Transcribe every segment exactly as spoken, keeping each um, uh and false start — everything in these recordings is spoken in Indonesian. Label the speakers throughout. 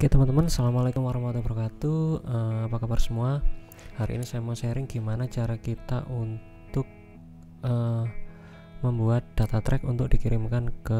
Speaker 1: Oke teman-teman, assalamualaikum warahmatullahi wabarakatuh. Uh, apa kabar semua? Hari ini saya mau sharing gimana cara kita untuk uh, membuat data track untuk dikirimkan ke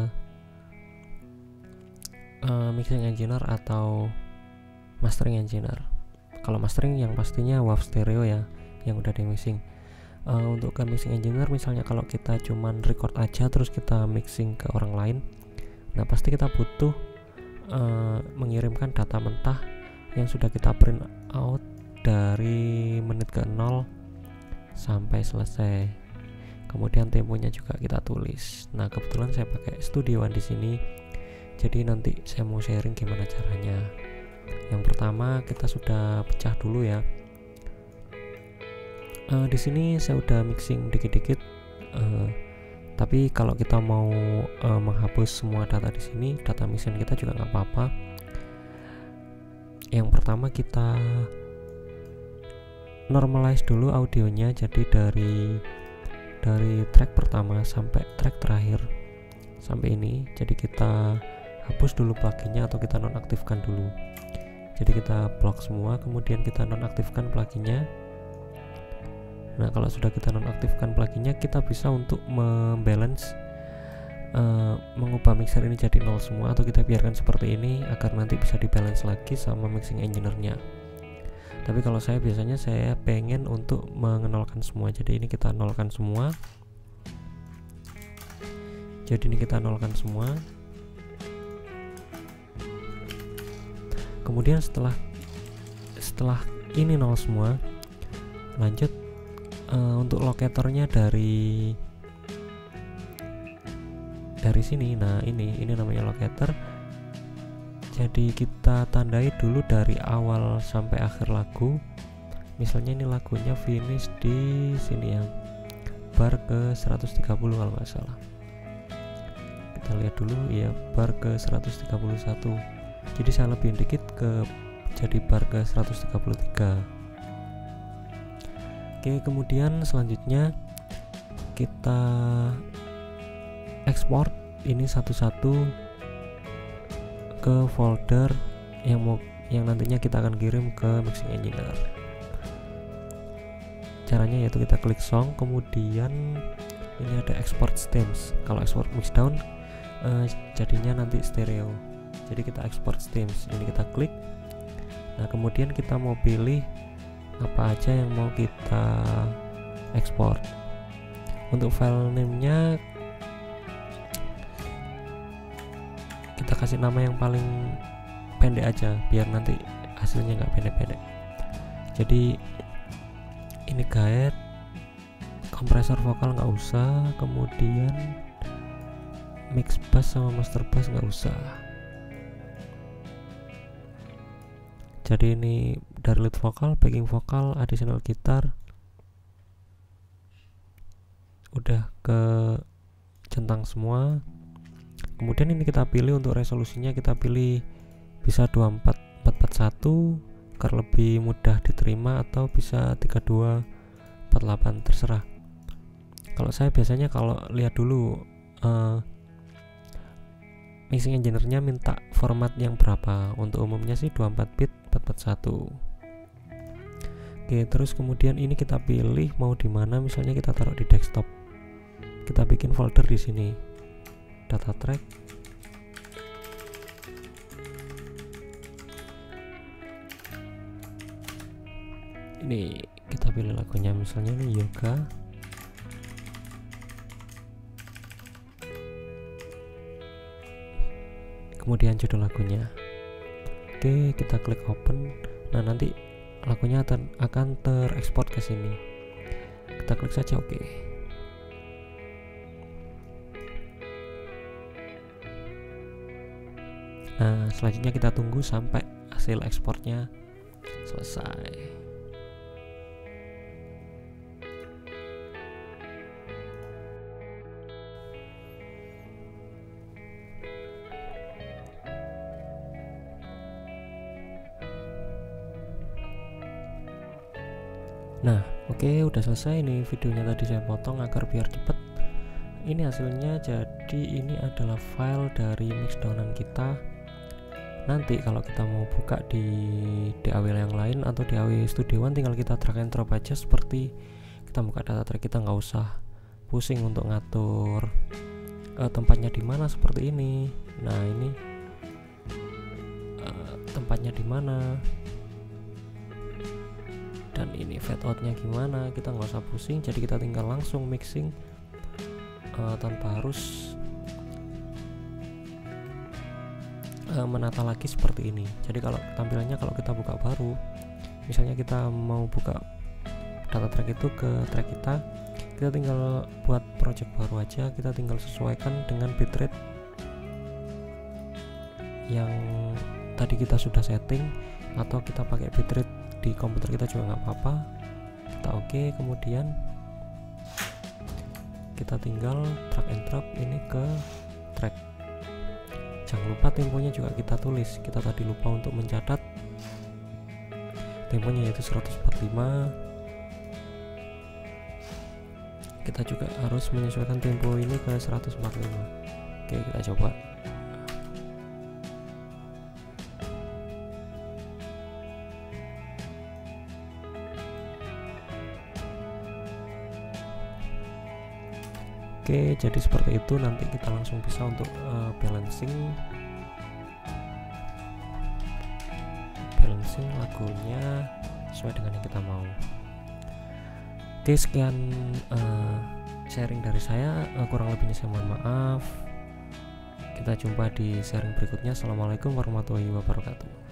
Speaker 1: uh, mixing engineer atau mastering engineer. Kalau mastering yang pastinya W A V stereo ya, yang udah di mixing. Uh, untuk ke mixing engineer misalnya kalau kita cuman record aja terus kita mixing ke orang lain, nah pasti kita butuh Uh, mengirimkan data mentah yang sudah kita print out dari menit ke nol sampai selesai. Kemudian temponya juga kita tulis. Nah, kebetulan saya pakai Studio One di sini. Jadi nanti saya mau sharing gimana caranya. Yang pertama kita sudah pecah dulu ya. Uh, di sini saya udah mixing dikit-dikit. Uh, Tapi kalau kita mau uh, menghapus semua data di sini, data mixing kita juga nggak apa-apa. Yang pertama kita normalize dulu audionya, jadi dari dari track pertama sampai track terakhir sampai ini. Jadi kita hapus dulu pluginnya atau kita nonaktifkan dulu. Jadi kita block semua, kemudian kita nonaktifkan pluginnya. Nah, kalau sudah kita nonaktifkan pluginnya, kita bisa untuk membalance uh, mengubah mixer ini jadi nol semua, atau kita biarkan seperti ini agar nanti bisa dibalance lagi sama mixing engineer-nya. Tapi kalau saya biasanya saya pengen untuk mengenolkan semua. Jadi ini kita nolkan semua. Jadi ini kita nolkan semua. Kemudian setelah setelah ini nol semua, lanjut Uh, untuk locatornya dari dari sini. Nah ini ini namanya locator. Jadi kita tandai dulu dari awal sampai akhir lagu. Misalnya ini lagunya finish di sini ya, bar ke seratus tiga puluh kalau nggak salah. Kita lihat dulu ya, bar ke seratus tiga puluh satu. Jadi saya lebihin dikit ke jadi bar ke seratus tiga puluh tiga. Oke, kemudian selanjutnya kita ekspor ini satu-satu ke folder yang mau yang nantinya kita akan kirim ke mixing engineer. Caranya yaitu kita klik song, kemudian ini ada export stems. Kalau export mixdown eh, jadinya nanti stereo. Jadi kita export stems. Ini kita klik. Nah, kemudian kita mau pilih apa aja yang mau kita ekspor. Untuk file name-nya kita kasih nama yang paling pendek aja biar nanti hasilnya nggak pendek-pendek. Jadi ini guide, kompresor vokal nggak usah, kemudian mix bass sama master bass nggak usah. Jadi ini dari lead vokal, backing vokal, additional gitar, udah ke centang semua. Kemudian ini kita pilih untuk resolusinya, kita pilih bisa dua puluh empat empat empat satu agar lebih mudah diterima, atau bisa tiga dua empat delapan, terserah. Kalau saya biasanya kalau lihat dulu uh, mixing engineer-nya minta format yang berapa. Untuk umumnya sih dua puluh empat bit empat empat satu. Oke, terus kemudian ini kita pilih mau di mana, misalnya kita taruh di desktop. Kita bikin folder di sini. Data track. Ini kita pilih lagunya, misalnya ini yoga. Kemudian judul lagunya. Oke, kita klik open. Nah, nanti lagunya akan terekspor ke sini. Kita klik saja oke. Nah, selanjutnya kita tunggu sampai hasil ekspornya selesai. Nah, oke, okay, udah selesai nih videonya. Tadi saya potong agar biar cepet. Ini hasilnya. Jadi ini adalah file dari mixdownan kita. nanti kalau kita mau buka di D A W yang lain atau D A W Studio One, tinggal kita drag and drop aja seperti kita buka data track. Kita nggak usah pusing untuk ngatur uh, tempatnya di mana seperti ini. Nah ini uh, tempatnya di mana dan ini fade outnya gimana, kita nggak usah pusing. Jadi kita tinggal langsung mixing uh, tanpa harus uh, menata lagi seperti ini. Jadi kalau tampilannya kalau kita buka baru, misalnya kita mau buka data track itu ke track kita, kita tinggal buat project baru aja, kita tinggal sesuaikan dengan bitrate yang tadi kita sudah setting, atau kita pakai bitrate di komputer kita juga nggak apa-apa. Kita oke, okay, kemudian kita tinggal drag and drop ini ke track. Jangan lupa temponya juga kita tulis. Kita tadi lupa untuk mencatat temponya, yaitu seratus empat puluh lima. Kita juga harus menyesuaikan tempo ini ke seratus empat puluh lima. Oke, kita coba. Oke, jadi seperti itu. Nanti kita langsung bisa untuk uh, balancing balancing lagunya sesuai dengan yang kita mau. Oke, sekian uh, sharing dari saya, uh, kurang lebihnya saya mohon maaf. Kita jumpa di sharing berikutnya. Assalamualaikum warahmatullahi wabarakatuh.